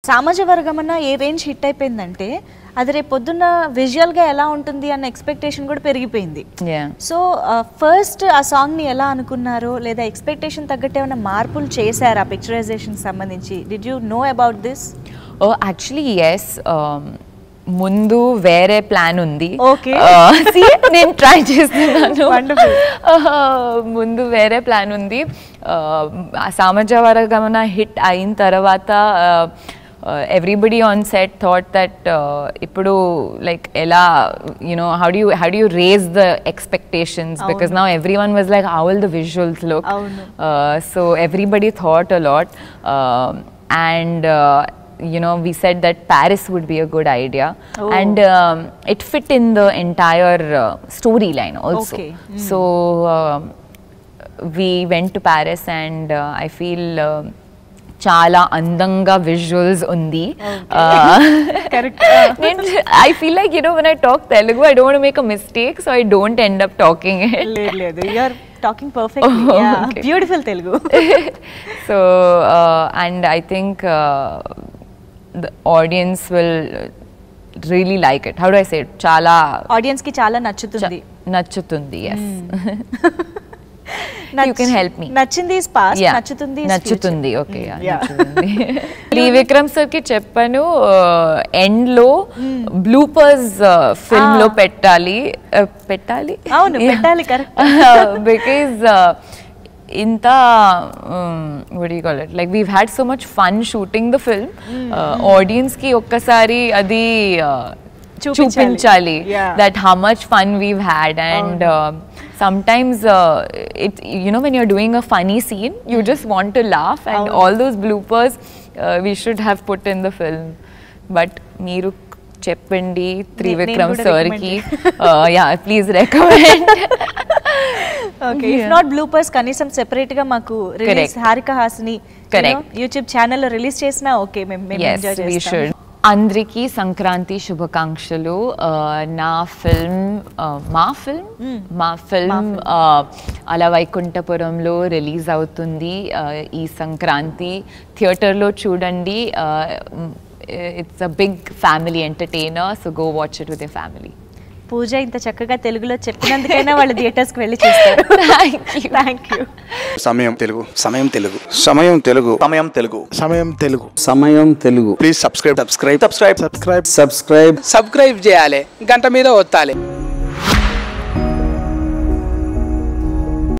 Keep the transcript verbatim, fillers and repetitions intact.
సామాజ వర్గమన్న ఏ range hit అయిపోయిందంటే అది రేపు పొద్దున్న విజువల్గా ఎలా ఉంటుంది అన్న ఎక్స్పెక్టేషన్ కూడా పెరిగిపోయింది. సో ఫస్ట్ ఆ సాంగ్ని ఎలా అనుకున్నారో లేదా ఎక్స్పెక్టేషన్ తగ్గట్టు ఏమైనా మార్పులు చేశారు ఆ పిక్చరైజేషన్ సంబంధించి? Did you know about this? Oh actually yes, ముందు వేరే ప్లాన్ ఉంది. నేను ట్రై చేస్తున్నాను. ముందు వేరే ప్లాన్ ఉంది. సామాజ వర్గమన హిట్ అయిన తర్వాత everybody on set thought that uh, ippudu like ela you know how do you how do you raise the expectations Avunu. Because now everyone was like how will the visuals look. Uh, so everybody thought a lot uh, and uh, you know we said that Paris would be a good idea. Oh. And um, it fit in the entire uh, storyline also. Okay. Mm. So uh, we went to Paris and uh, I feel uh, చాలా అందంగా visuals ఉంది. I feel like you know when I talk Telugu I don't make a mistake, so I don't end up talking it. లేదు లేదు, you are talking perfectly. Yeah, beautiful Telugu. So and I think the audience will really like it. How do I say it, చాలా audience కి చాలా నచ్చుతుంది. నచ్చుతుంది, yes. You can help me. నచ్చింది is past, నచ్చుతుంది is నచ్చుతుంది. ఓకే, నచ్చుతుంది. Trivikram sir కి చెప్పాను ఎండ్ లో బ్లూపర్స్ ఫిల్మ్ లో పెట్టాలి పెట్టాలి అవును పెట్టాలి, కరెక్ట్. బికాజ్ ఇంత what do you call it, like we've had so much fun shooting the film. Audience కి ఒక్కసారి అది చూపించాలి that how much fun we've had. And uh, sometimes uh, it you know when you're doing a funny scene you just want to laugh, and oh. all those bloopers uh, we should have put in the film. But meeru cheppandi Trivikram sir ki uh, yeah please recommend. Okay, yeah. If not bloopers kanisam separate ga maku release Harika Hasini correct you know, YouTube channel lo release chesna okay mem mem yes, enjoy chestam. We should. అందరికీ సంక్రాంతి శుభాకాంక్షలు. నా film మా film మా film అలా వైకుంఠపురంలో release అవుతుంది ఈ సంక్రాంతి. థియేటర్లో చూడండి. It's a big family entertainer, so go watch it with your family. Pooja ఇంత చక్కగా తెలుగులో చెప్పినందుకైనా వాళ్ళు థియేటర్స్కి వెళ్ళి చూస్తారు. Thank you. Samayam Telugu, Samayam Telugu, Samayam Telugu, Samayam Telugu, Samayam Telugu, Samayam Telugu. Please subscribe subscribe subscribe subscribe subscribe subscribe చేయాలి, గంట మీద ఒత్తాలి.